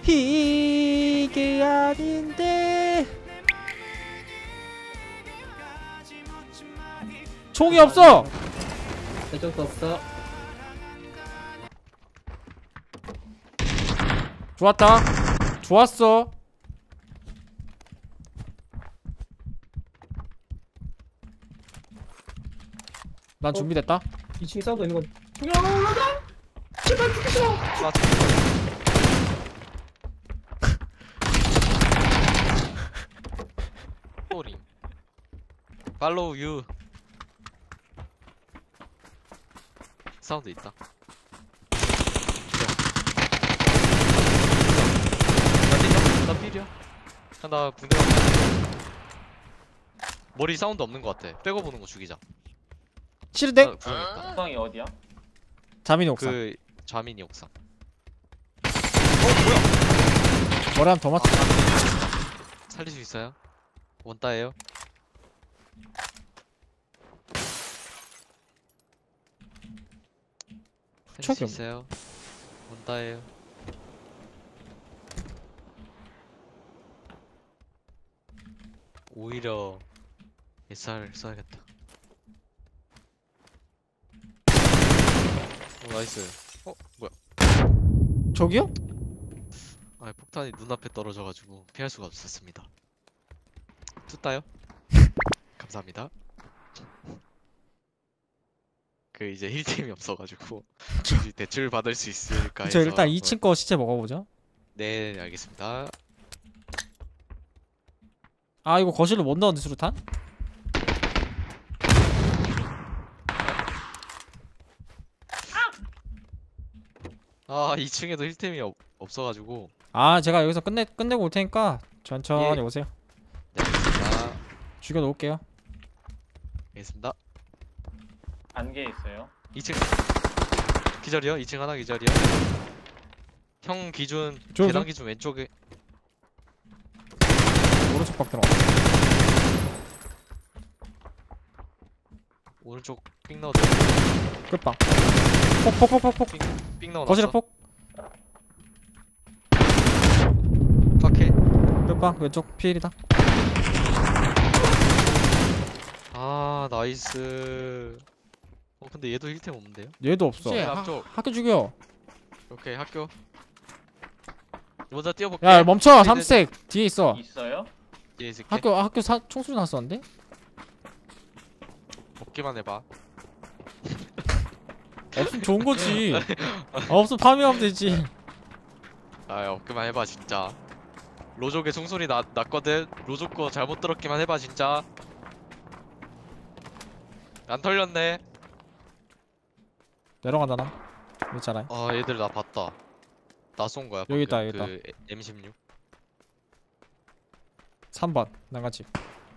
이게 아닌데. 총이 없어. 저쪽도 없어. 좋았다. 좋았어. 난 준비됐다. 2층 사운드 있는 건. 야, 올라가! 제발 죽이지 마! 소리. 팔로우 유. 사운드 있다. 나 필이야. 나 붕대 맞 머리 사운드 없는 것 같아. 빼고 보는 거 죽이자. 싫은데? 구성 있다. 옥상이 어디야? 자민이 옥상. 그 좌민이 옥상. 머리 한번 더 맞춰. 살릴 수 있어요? 원따예요? 살릴 수 촉이 없- 있어요? 원따예요? 오히려 SR 써야겠다. 나이스. 뭐야? 저기요? 아, 폭탄이 눈앞에 떨어져가지고 피할 수가 없었습니다. tus다요? 감사합니다. 그 이제 힐템이 없어가지고 굳이 대출 받을 수 있을까 저 해서. 일단 2층 거 시체 먹어보죠. 네, 알겠습니다. 아 이거 거실로 못 넣었는데 수류탄? 아, 2층에도 힐템이 없어가지고. 아 제가 여기서 끝내고 올 테니까 천천히 예. 오세요. 네, 알겠습니다. 죽여 놓을게요. 알겠습니다. 안개 있어요. 2층 기절이요? 2층 하나 기절이요? 형 기준 저- 계단 기준 왼쪽에. 오른쪽 박 들어가. 오른쪽 삥 넣어줘. 끝방. 폭. 삥 넣어놨어. 거실에 폭. 파케. 끝방 왼쪽 피일이다. 아, 나이스. 근데 얘도 힐템 없는데요? 얘도 없어. 네, 앞쪽. 학교 죽여. 오케이, 학교. 먼저 뛰어볼게. 야 멈춰. 네, 삼색 뒤에 있어. 있어요? 뒤에 있을게. 학교 총소리 났었는데? 먹기만 해봐. 없으면 좋은 거지. 없으면 파밍하면 되지. 아, 먹기만 해봐 진짜. 로족의 총소리 났거든. 로족 거 잘못 들었기만 해봐 진짜. 안 털렸네. 내려간다 나. 있잖아요. 아, 얘들 나 봤다. 나 쏜 거야. 여기 있다, 방금. 여기 그 M16. 3번 난간집.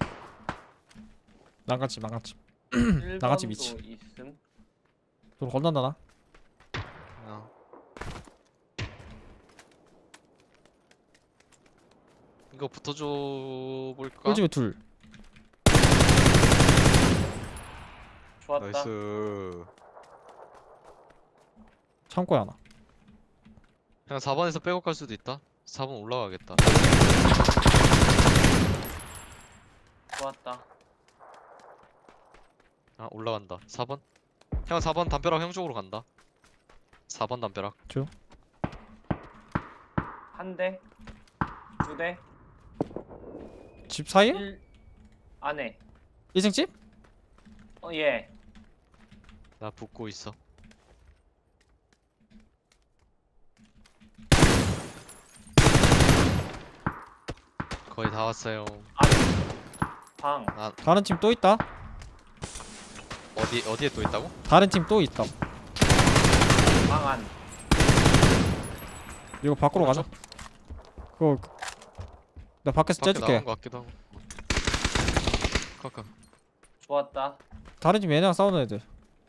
난간집. 나같이 미치. 1번도 있음. 돈 건넌다 나. 어. 이거 붙어줘 볼까? 꿀집에 둘. 좋았다. 나이스. 창고에 하나. 그냥 4번에서 백업 갈 수도 있다. 4번 올라가겠다. 좋았다. 아, 올라간다. 4번. 형 4번 담벼락 형 쪽으로 간다. 4번 담벼락. 한 대, 두 대, 집 사이에? 1 안에. 1층 집? 예. 나 붙고 있어. 거의 다 왔어요. 방. 나 다른 팀 또 있다. 어디에 또 있다고? 다른 팀 또 있다. 방 안. 이거 밖으로 가자. 그거 나 밖에서 밖에 째줄게. 나온 거 같기도 하고. 카카. 좋았다. 다른 팀 얘네랑 싸우는 애들.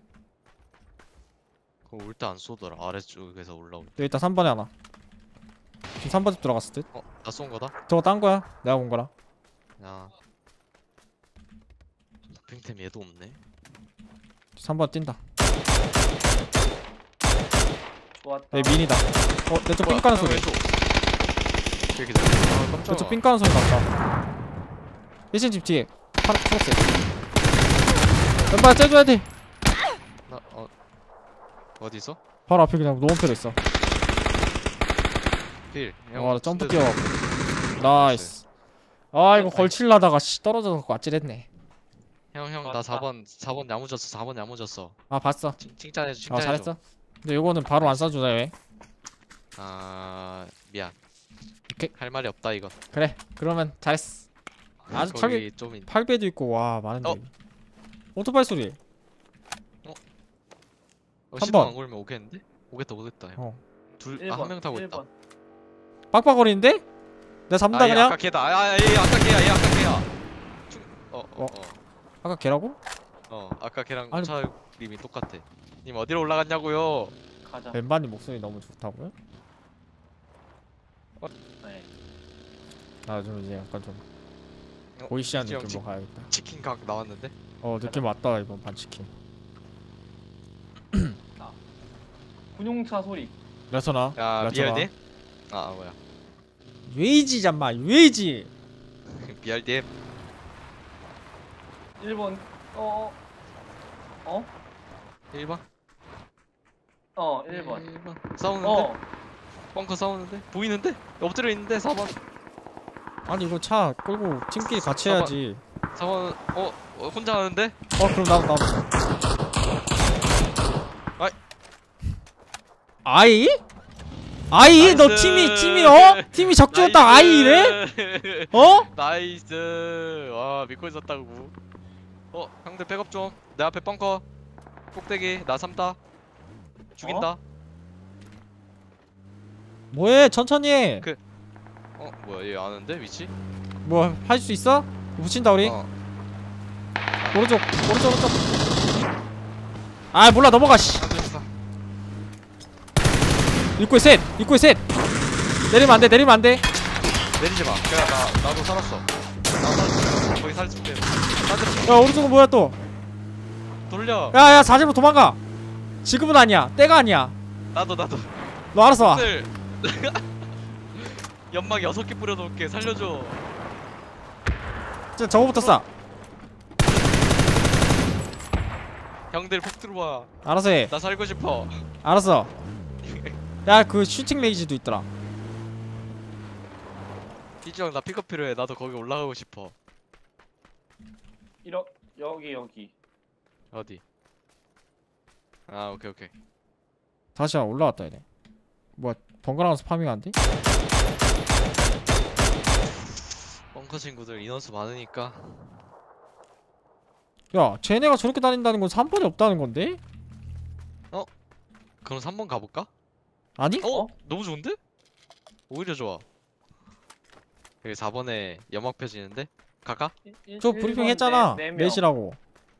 그거 올 때 안 쏘더라. 아래쪽에서 올라올 때. 여기 있다. 3번에 하나. 지금 3번 집 들어갔을 듯. 나 쏜 거다? 저거 딴 거야. 내가 본 거라. 야. 도핑템 얘도 없네. 3번 뛴다. 좋았다. 내 민이다. 내쪽 삥 까는 소리. 왼쪽. 이렇게 잘. 아 깜짝아. 저쪽 삥 까는 소리 났다. 1층 집 뒤에 파란 초록색. 왼발 째줘야 돼. 나 어디 있어? 바로 앞에 그냥 노원표로 있어. 필. 와, 나 점프 뛰어. 나이스. 아, 이거 걸칠라다가 씨 떨어져서 아찔했네. 형 나 맞다. 4번 야무졌어. 4번 야무졌어. 아, 봤어. 칭찬해줘. 아, 칭찬해줘. 잘했어. 근데 요거는 바로 안 쏴주자 왜? 아 미안. 오케이. 할 말이 없다 이거. 그래. 그러면 잘했어. 아주 거기 좀 8배도 있고 와 많은데. 어? 오토바이 소리. 한 시동 번. 안 걸면 오겠는데? 오겠다 형. 어. 한 명 타고 있다. 1번. 빡빡거리는데? 내가 잡는다 얘 그냥. 아까 걔다. 얘 아까 걔야. 얘 아까 걔야. 어? 아까 걔라고? 아까 걔랑 아니- 차림이 똑같아. 님 어디로 올라갔냐고요? 가자. 벤바님 목소리 너무 좋다고요? 네. 나 좀 이제 약간 좀 어, 보이시한 이지영 느낌으로 가야겠다. 치킨 각 나왔는데? 느낌 왔다 이번 반치킨. 군용차 소리. 레서나. 야 레서나. BRDM? 뭐야. 웨이지 잠마 웨이지. BRDM 1번. 1번? 1번. 싸우는데? 벙커 싸우는데? 보이는데? 엎드려 있는데 4번. 아니 이거 차 끌고 팀끼리 같이 봐봐. 해야지. 4번 혼자 하는데? 그럼 나도. 아이. 아이? 아이? 너 나이스. 팀이 적중했다 아이래? 나이스. 와 믿고 있었다고. 형들 백업 좀. 내 앞에 벙커 꼭대기 나 3다 죽인다. 뭐해 천천히 해. 뭐야 얘 아는데 위치? 뭐 할 수 있어? 붙인다 우리. 오른쪽. 아 몰라 넘어가 씨. 안 됐어. 입구에 셋. 내리면 안 돼. 내리지 마. 그래 나도 살았어. 거기 살줄게. 야 오른쪽은 뭐야 또? 돌려. 야야 사제로 도망가. 지금은 아니야. 때가 아니야. 나도. 너 알아서 와. 들 연막 6개 뿌려놓을게. 살려줘. 진짜 저거부터 쏴. 형들 폭 들어와. 알아서 해. 나 살고 싶어. 알았어. 야 그 슈팅 레이지도 있더라. 희주형 나 픽업 필요해. 나도 거기 올라가고 싶어. 여기. 어디? 오케이. 다시 올라왔다 얘네. 뭐야 번갈아가면서 파밍 안 돼? 벙커 친구들 인원수 많으니까. 야 쟤네가 저렇게 다닌다는 건 3번이 없다는 건데? 그럼 3번 가볼까? 아니? 너무 좋은데? 오히려 좋아. 여기 4번에 연막 펴지는데? 가까? 저 브리핑 했잖아. 넷이라고.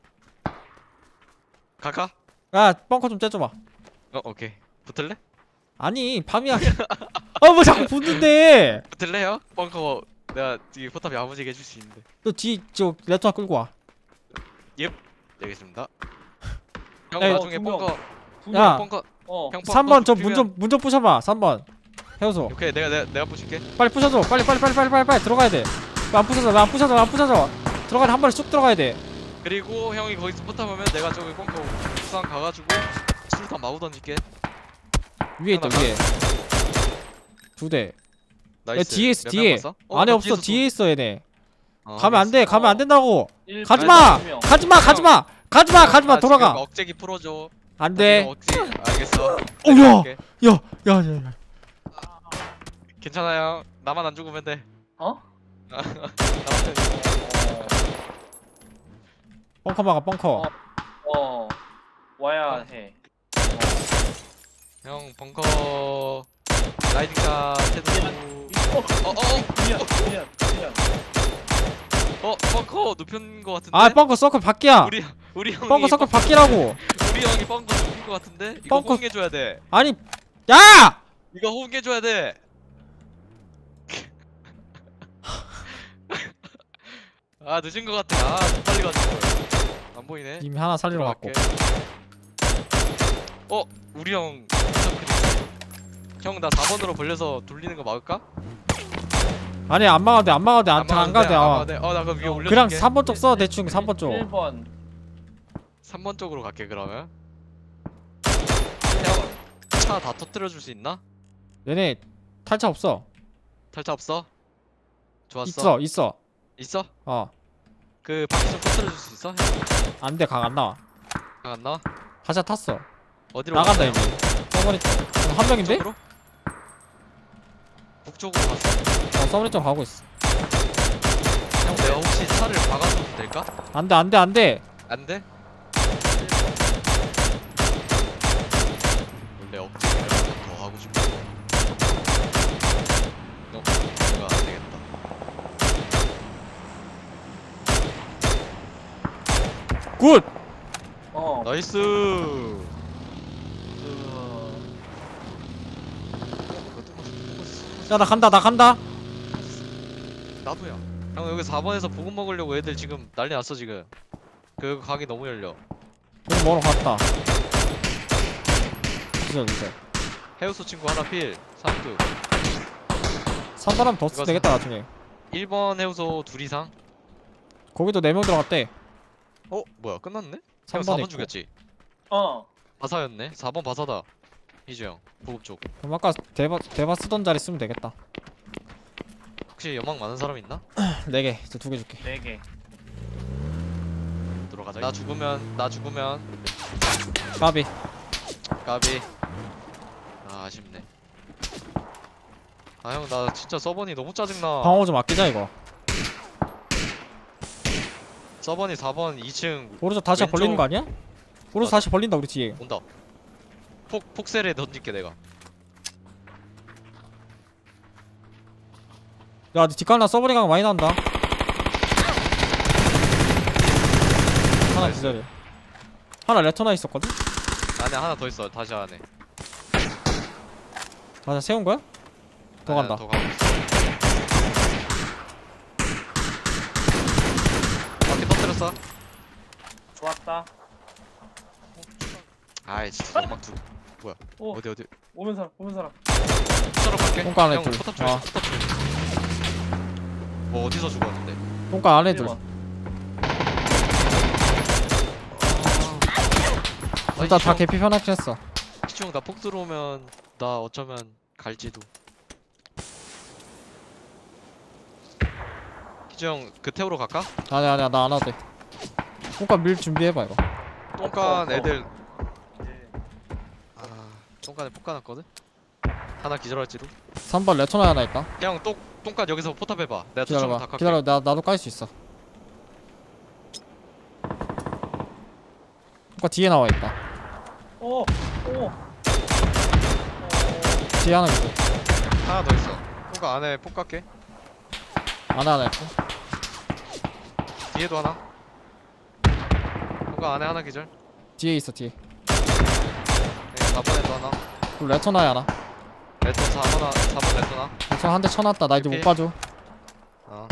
가까? 야 벙커 좀 째줘봐. 오케이. 붙을래? 아니 밤이 아니야. 뭐 자꾸 붙는데. 붙을래요? 벙커 내가 뒤 포탑 야무지게 해줄 수 있는데. 너 뒤 저 레토나 끌고 와. 알겠습니다. 형 야, 나중에 2명. 벙커 야 벙커 형 3번 저 문 좀 좀 부셔봐. 3번 해우소. 오케이 내가 부실게. 빨리 부셔줘. 빨리 들어가야 돼. 왜 안 부셔져. 들어가야 돼. 한 번에 쑥 들어가야 돼. 그리고 형이 거기서 포탑 하면 내가 저기 벙커 부산 가가지고 수류탄 마구 던질게. 위에 있다 위에. 2대. 나이스. 뒤에 있어 몇 뒤에. 명 봤어? 안에 나 없어. 뒤에서 뒤에 있어 얘네. 가면 안 알겠어. 돼. 가면 안 된다고. 일- 가지마. 두 명. 가지마. 나 돌아가. 지금 억제기 풀어줘. 안 나 돼. 지금 억제. 알겠어. 오, 내가 야. 할게. 야. 괜찮아요. 나만 안 죽으면 돼. 나만 벙커 막아 벙커. 와야 해. 형 벙커 라이딩카 테드. 미안. 벙커 눕힌 거 같은데. 아 벙커 서클 밖이야. 우리 형이 벙커 서클 밖이라고. 우리 형이 벙커 눕힌 거 같은데. 이거 벙커- 호응해줘야 돼. 아니 야! 이거 호응해줘야 돼. 늦은 거 같아. 좀 빨리 가지고. 안 보이네. 이미 하나 살리러 갔고. 우리 형. 형 나 4번으로 벌려서 돌리는 거 막을까? 아니 안 막아도 돼. 안 막아도 돼. 안 가도 돼. 나 그럼 위에 올려줄게. 그냥 3번 쪽 써. 대충 3번 쪽. 1번 3번 쪽으로 갈게 그러면. 차 다 터뜨려 줄 수 있나? 얘네 탈차 없어. 탈차 없어? 좋았어. 있어. 있어? 어. 그 바퀴 좀 터뜨려 줄 수 있어? 안 돼. 강 안 나와. 안 나와? 다시 탔어. 어디로 나간다 갔어요? 이미. 서버리 쪽. 한 명인데? 북쪽으로? 북쪽으로 갔어? 서버리 쪽 가고 있어. 형 내가 혹시 차를 박아줘도 될까? 안 돼. 안 돼. 안 돼. 안 돼? 원래 억지로 더 하고 싶어. 내가 안 되겠다. 굿. 나이스. 야, 나 간다. 나도야. 형 여기 4번에서 보급 먹으려고 애들 지금 난리 났어 지금. 그 가게 너무 열려. 여기 먹으러 갔다. 기절. 해우소 친구 하나 필. 3두. 3번하면 더 쓰면 되겠다 나중에. 1번 해우소 둘 이상. 거기도 4명 들어갔대. 어? 뭐야 끝났네? 형 3번에 4번 있고. 죽였지? 어 바사였네? 4번 바사다. 희주 형 보급 쪽. 그럼 아까 대바 쓰던 자리 쓰면 되겠다. 혹시 연막 많은 사람 있나? 4개. 저 2개 줄게. 4개 들어가자. 나 죽으면 까비. 까비. 아 아쉽네. 아 형 나 진짜 서버니 너무 짜증나. 방어 좀 아끼자 이거. 서버니 4번 2층 오른쪽 다시 왼쪽- 벌리는 거 아니야? 오른쪽 맞아. 다시 벌린다 우리 뒤에. 온다. 폭셀에 던질게 내가. 야, 뒷갈나 서버링 강 많이 난다. 하나 나이스. 기절이야. 하나 레터나 있었거든? 안에 하나 더 있어. 다시 안에. 아, 세운 거야? 더 간다. 더 가고 있어. 바퀴 터뜨렸어. 좋았다 아이 진짜 연막 두. 오 어디 오면 사람 차로 갈게. 똥가 안에 형 둘. 포탑 줄. 아. 포탑 줄. 뭐 어디서 죽었는데? 똥가 안에 둘. 1번 일단 다 개피 편하긴 했어. 시청 나 폭 들어오면 나 어쩌면 갈지도. 희정 그 태우러 갈까? 아니야 나 안 와도 돼. 똥가 밀 준비해봐 이거. 똥간 애들 아 똥간에 폭 가놨거든? 하나 기절할지도. 3번 레터나 하나 있다. 형 똥간 여기서 포탑 해봐. 내가 투척 다 기다려봐. 갈게. 기다려. 나도 깔 수 있어. 똥가 뒤에 나와 있다. 오 뒤에 하나 있고. 하나 더 있어. 똥간 안에 폭 갈게. 하나 있고. 뒤에도 하나. 똥간 안에 하나 기절. 뒤에 있어 뒤에. 4번에도 하나. 그리고 레터나야 하나. 레터 4번 레터나. 레터나 한 대 쳐놨다. 나 이제 못 오케이. 봐줘. 어.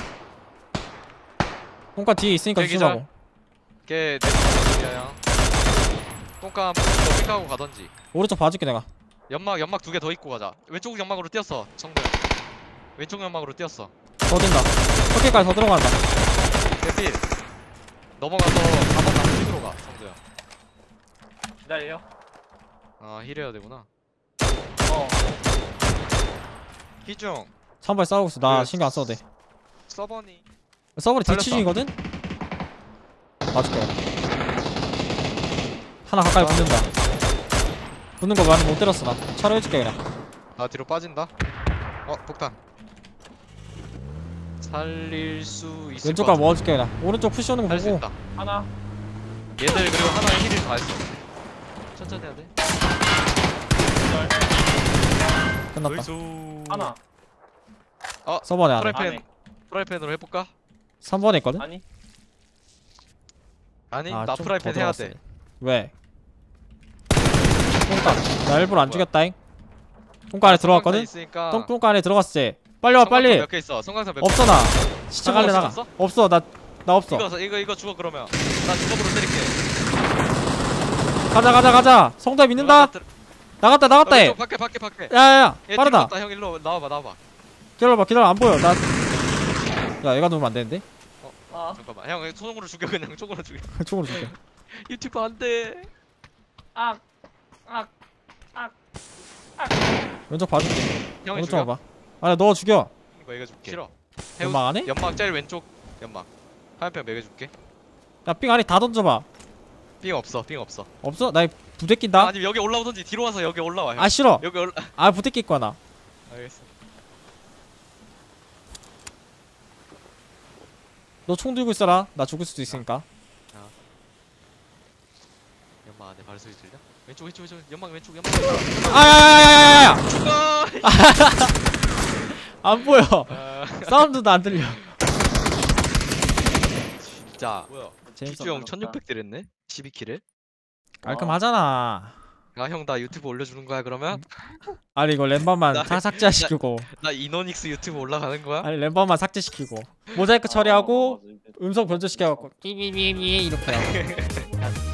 똥가 뒤에 있으니까 여기 조심하고. 걔 내리야. 똥간 너 픽하고 가던지. 오른쪽 봐줄게 내가. 연막 2개 더 입고 가자. 왼쪽 연막으로 뛰었어. 성대. 왼쪽 연막으로 뛰었어. 더 뛴다. 터키까지 더 들어간다. 대필. 넘어가서 4번 나무 찍으러 가. 성대야. 기다려 아 힐해야 되구나. 어 희중 3발 싸우고 있어. 나 그 신경 안 써도 돼. 서버니. 서버리 뒤치 살렸다. 중이거든? 봐줄게. 하나 가까이 붙는다. 붙는 거 많이 못 때렸어 나. 차로 해줄게 그냥. 나 뒤로 빠진다. 폭탄. 살릴 수 있을 왼쪽 것 가 같은데. 먹어줄게 그냥. 오른쪽 푸시 오는 거 할 수 보고. 있다. 하나 얘들 그리고 하나의 힐을 다 했어. 천천히 해야 돼. 끝났다. 나이스. 하나 서버네 안에. 프라이팬. 프라이팬으로 해볼까? 3번에 있거든? 아니 아니 아, 나 좀 프라이팬 더 해야 들어갔어. 돼. 왜? 똥가. 나 일부러 안 죽였다잉. 똥가 안에 들어갔거든? 있으니까. 똥가 안에 들어갔지. 빨리 와 빨리. 몇개 있어? 성광선 몇 개? 없어 나. 시차 갈래 나가. 없어? 없어 나 없어. 이거 죽어 그러면. 나 죽어부로 때릴게. 가자. 성대 믿는다. 나갔다 해. 밖에. 야야야 얘 빠르다. 형 일로 나와봐. 기다려봐 안 보여. 나 야 얘가 누르면 안 되는데? 아, 잠깐만 형 손으로 죽여 그냥 총으로 죽여. 총으로 줄게. 유튜브 안돼. 악. 왼쪽 봐줄게. 형이 오른쪽 죽여. 봐봐. 아니 너 죽여. 매겨줄게. 싫어. 연막 안 해? 연막 제일 왼쪽 연막. 화염병 매겨줄게. 야 삥 안에 다 던져봐. 삥 없어. 삥 없어. 없어? 나 부대 낀다. 아니 여기 올라오던지 뒤로 와서 여기 올라와. 형. 아 싫어. 여기 올라. 아 부대 낄 거야 나. 알겠어. 너 총 들고 있어라. 나 죽을 수도 있으니까. 연막 안에 발소리 들려? 왼쪽 연막 왼쪽 연막. 아야야야야야야. 죽어. 안 보여. 아, 사운드도 안 들려. 진짜. 뭐야? 재밌어. 기주 형 1600딜 했네? 12킬을? 깔끔하잖아. 아 형 나 유튜브 올려주는 거야 그러면? 아니 이거 램밤만 나- 삭제시키고. 나 이노닉스 유튜브 올라가는 거야? 아니 램밤만 삭제시키고. 모자이크 처리하고 맞아. 음성 변조시켜갖고 삐삐삐삐 이렇게 하고.